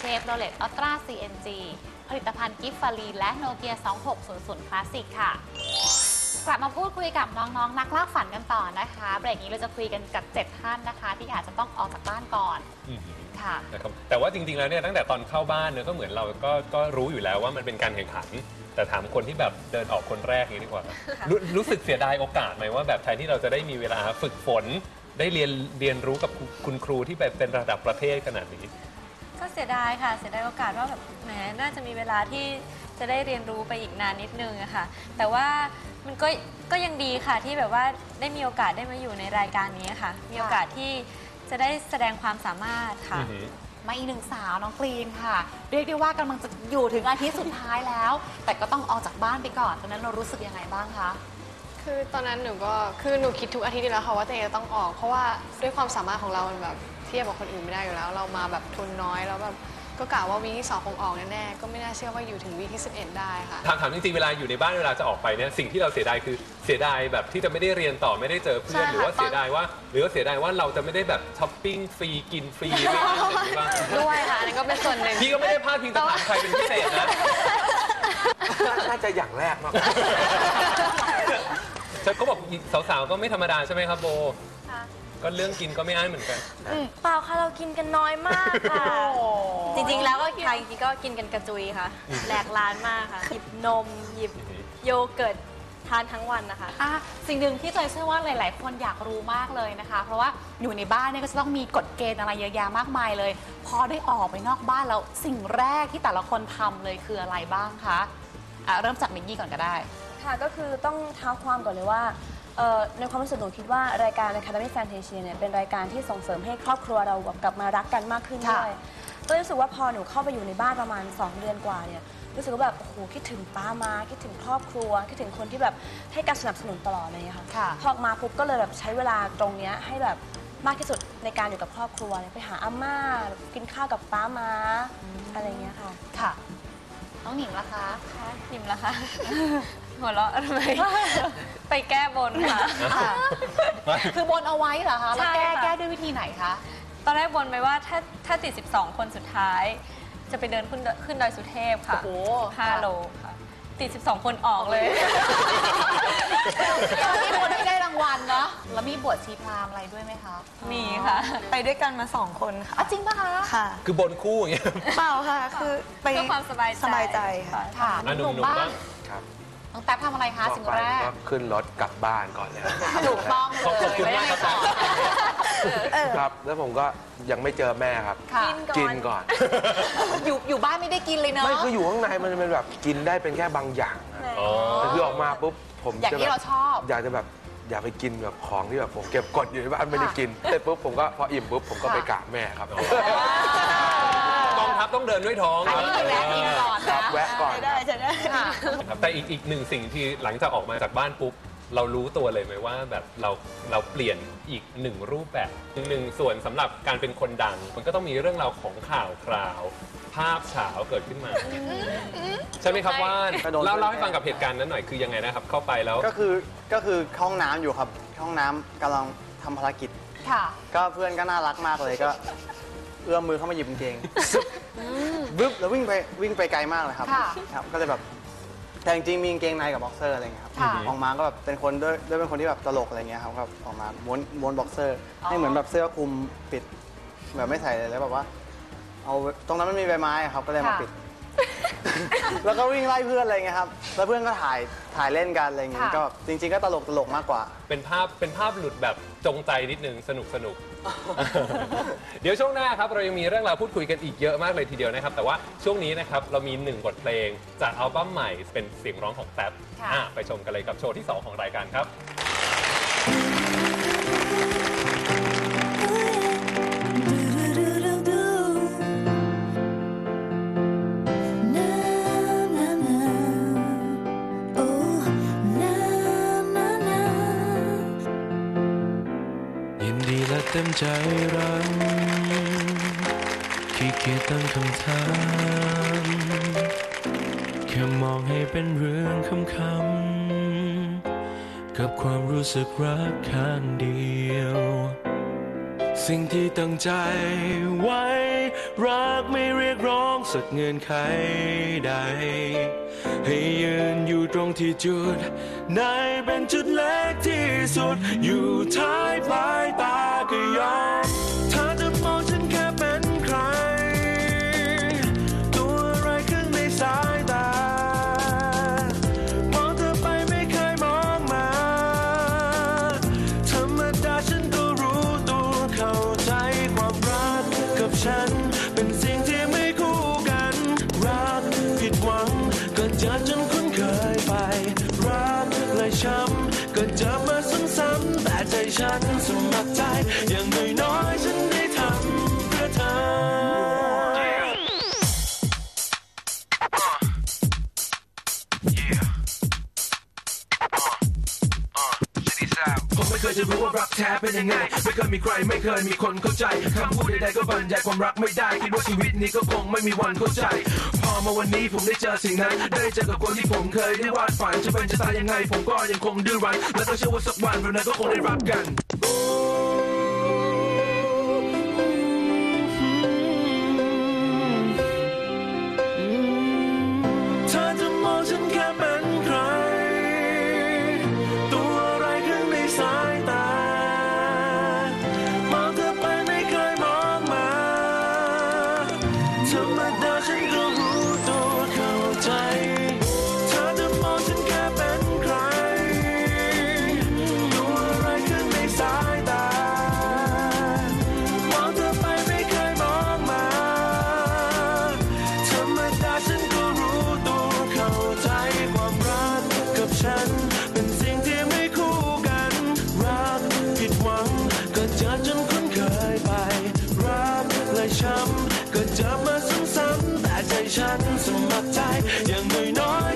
Chevrolet Ultra CNG ผลิตภัณฑ์กิฟฟารีและโนเกีย2600 Classic ค่ะกลับมาพูดคุยกับน้องๆนักล่าฝันกันต่อนะคะเบรกนี้เราจะคุยกันกับ7ท่านนะคะที่อาจจะต้องออกจากบ้านก่อนค่ะนะครับแต่ว่าจริงๆแล้วเนี่ยตั้งแต่ตอนเข้าบ้านเนี่ยก็เหมือนเราก็รู้อยู่แล้วว่ามันเป็นการแข่งขันแต่ถามคนที่แบบเดินออกคนแรกนี้ดีกว่า รู้สึกเสียดายโอกาสไหมว่าแบบแทนที่เราจะได้มีเวลาฝึกฝนได้เรียนรู้กับคุณครูที่แบบเป็นระดับประเทศขนาดนี้ก็เสียดายค่ะเสียดายโอกาสว่าแบบแหมน่าจะมีเวลาที่จะได้เรียนรู้ไปอีกนานนิดนึงอะค่ะแต่ว่ามันก็ยังดีค่ะที่แบบว่าได้มีโอกาสได้มาอยู่ในรายการนี้ค่ะมีโอกาสที่จะได้แสดงความสามารถค่ะมาอีกหนึ่งสาวน้องกรีนค่ะเรียกได้ว่ากำลังจะอยู่ถึงอาทิตย์สุดท้ายแล้วแต่ก็ต้องออกจากบ้านไปก่อนตอนนั้นเรารู้สึกยังไงบ้างคะคือตอนนั้นหนูคิดทุกอาทิตย์อยู่แล้วค่ะว่าตัวเองจะต้องออกเพราะว่าด้วยความสามารถของเรามันแบบเทียบกับคนอื่นไม่ได้อยู่แล้วเรามาแบบทุนน้อยแล้วแบบก็กะว่าวีคที่2คงออกแน่ๆก็ไม่น่าเชื่อว่าอยู่ถึงวีคที่11ได้ค่ะถามจริงๆเวลาอยู่ในบ้านเวลาจะออกไปเนี่ยสิ่งที่เราเสียดายคือเสียดายแบบที่จะไม่ได้เรียนต่อไม่ได้เจอเพื่อนหรือว่าเสียดายว่าเราจะไม่ได้แบบช้อปปิ้งฟรีกินฟรีอะไรอย่างนี้บ้างด้วยค่ะนั่นก็เป็นส่วนหนึ่งพี่ก็ไม่ได้พลาดพิงจะถามใครเป็นพิเศษนะน่าจะอย่างแรกมากฉันก็บอกสาวๆก็ไม่ธรรมดาใช่ไหมครับโบก็เรื่องกินก็ไม่อ้ายเหมือนกันเปล่าค่ะเรากินกันน้อยมากค่ะจริงๆแล้วก็ใครจริงๆก็กินกันกระจุยค่ะแหลกร้านมากค่ะหยิบนมหยิบโยเกิร์ตทานทั้งวันนะคะสิ่งหนึ่งที่จอยเชื่อว่าหลายๆคนอยากรู้มากเลยนะคะเพราะว่าอยู่ในบ้านเนี่ยก็จะต้องมีกฎเกณฑ์อะไรเยอะแยะมากมายเลยพอได้ออกไปนอกบ้านแล้วสิ่งแรกที่แต่ละคนทำเลยคืออะไรบ้างคะเริ่มจากมิกกี้ก่อนก็ได้ค่ะก็คือต้องเท้าความก่อนเลยว่าในความรู้สึกหนูคิดว่ารายการ Academy Fantasia เนี่ยเป็นรายการที่ส่งเสริมให้ครอบครัวเรากลับมารักกันมากขึ้นด้วยก็รู้สึกว่าพอหนูเข้าไปอยู่ในบ้านประมาณ2 เดือนกว่าเนี่ยรู้สึกว่าแบบโอ้โหคิดถึงป้ามาคิดถึงครอบครัวคิดถึงคนที่แบบให้การสนับสนุนตลอดเลยค่ะพอมาปุ๊บก็เลยแบบใช้เวลาตรงนี้ให้แบบมากที่สุดในการอยู่กับครอบครัวไปหาอาม่ากินข้าวกับป้ามาอะไรเงี้ยค่ะค่ะน้องหนิมล่ะคะหนิมล่ะคะหัวเราะทำไมไปแก้บนค่ะคือบนเอาไว้เหรอคะแล้วแก้ด้วยวิธีไหนคะตอนแรกบนไปว่าถ้าติด12 คนสุดท้ายจะไปเดินขึ้นดอยสุเทพค่ะ5 โลค่ะติด12 คนออกเลยตอนนี้คนที่ได้รางวัลเนาะแล้วมีบวชชีพราหมณ์อะไรด้วยไหมคะมีค่ะไปด้วยกันมา2 คนค่ะจริงป่ะคะค่ะคือบนคู่อย่างเงี้ยเปล่าค่ะคือไปเพื่อความสบายใจค่ะหนุ่มบ้างครับน้องแป๊บทำอะไรคะสิ่งแรกขึ้นรถกลับบ้านก่อนเลยถูกต้องเลยไม่ได้ต่อครับแล้วผมก็ยังไม่เจอแม่ครับกินก่อนอยู่บ้านไม่ได้กินเลยเนาะไม่คืออยู่ข้างในมันเป็นแบบกินได้เป็นแค่บางอย่างแต่คือออกมาปุ๊บผมอย่างที่เราชอบอยากจะแบบอยากไปกินแบบของที่แบบผมเก็บกดอยู่ในบ้านไม่ได้กินแต่ปุ๊บผมก็พออิ่มปุ๊บผมก็ไปกราบแม่ครับกองทัพต้องเดินด้วยท้องครับแวะกินก่อนนะแวะก่อนได้แต่อีกหนึ่งสิ่งที่หลังจากออกมาจากบ้านปุ๊บเรารู้ตัวเลยไหมว่าแบบเราเปลี่ยนอีกหนึ่งรูปแบบหนึ่งส่วนสำหรับการเป็นคนดังมันก็ต้องมีเรื่องราวของข่าวคราวภาพเฉาเกิดขึ้นมาใช่ไหมครับว่านเล่าให้ฟังกับเหตุการณ์นั้นหน่อยคือยังไงนะครับเข้าไปแล้วก็คือเข้าห้องน้ำอยู่ครับห้องน้ำกำลังทำภารกิจก็เพื่อนก็น่ารักมากเลยก็เอื้อมมือเข้ามาหยิบกางเกงบึ๊บแล้ววิ่งไปไกลมากเลยครับก็เลยแบบแต่จริงๆมีกางเกงในกับบ็อกเซอร์อะไรเงี้ยครับออกมาก็แบบเป็นคนด้วยเป็นคนที่แบบตลกอะไรเงี้ยครับก็ออกมาม้วนบ็อกเซอร์ให้เหมือนแบบเสื้อคลุมปิดแบบไม่ใส่เลยแล้วแบบว่าเอาตรงนั้นมันมีใบไม้ครับก็เลยมาปิดแล้วก็วิ่งไล่เพื่อนอะไรเงี้ยครับแล้วเพื่อนก็ถ่ายเล่นกันอะไรเงี้ยก็จริงๆก็ตลกมากกว่าเป็นภาพหลุดแบบจงใจนิดนึงสนุกเดี๋ยวช่วงหน้าครับเรายังมีเรื่องราวพูดคุยกันอีกเยอะมากเลยทีเดียวนะครับแต่ว่าช่วงนี้นะครับเรามี1 บทเพลงจากอัลบั้มใหม่เป็นเสียงร้องของแท็บไปชมกันเลยกับโชว์ที่2ของรายการครับเต็มใจรักขี้เกียจตั้งคำถามแค่มองให้เป็นเรื่องคำๆกับความรู้สึกรักข้างเดียวสิ่งที่ตั้งใจไว้รักไม่เรียกร้องสักเงื่อนไขใดให้ยืนอยู่ตรงที่จุดไหนเป็นจุดเล็กที่สุดอยู่ท้ายปลายตาก็ยอมถ้าจะมองฉันแค่เป็นใครตัวอะไรข้างในสายตามองเธอไปไม่เคยมองมาธรรมดาฉันก็รู้ตัวเข้าใจความรักกับฉันเป็นสิ่งที่ไม่คู่กันรักผิดหวังก็เจอจนคุ้นเคยไปรักและช้ำก็เจอมาซ้ำๆแต่ใจฉันสมัครใจอย่างน้อยๆฉันได้ทำเพื่อเธอผมไม่เคยจะรู้ว่ารักแท้เป็นยังไงไม่เคยมีใครไม่เคยมีคนเข้าใจคำพูดใดๆก็บรรยายความรักไม่ได้คิดว่าชีวิตนี้ก็คงไม่มีวันเข้าใจพอมาวันนี้ผมได้เจอสิ่งนั้นได้เจอกับคนที่ผมเคยได้วาดฝันจะเป็นจะตายยังไงผมก็ยังคงดื้อรั้นและก็เชื่อว่าสักวันเรานั้นก็คงได้รักกันเธอจะมองฉันแค่เป็นใครตัวอะไรข้างในสายตามองเธอไปไม่เคยมองมาธรรมดาฉันก็รู้ตัวเข้าใจเธอจะมองฉันแค่เป็นใครตัวอะไรข้างในสายตามองเธอไปไม่เคยมองมาธรรมดาฉันก็รู้ตัวเข้าใจความรักกับฉันเป็นสิ่งที่ไม่คู่กันรักผิดหวังก็เจอจนคุ้นเคยไปรักและช้ำก็เจอมาซ้ำๆแต่ใจฉันสมัครใจอย่างน้อย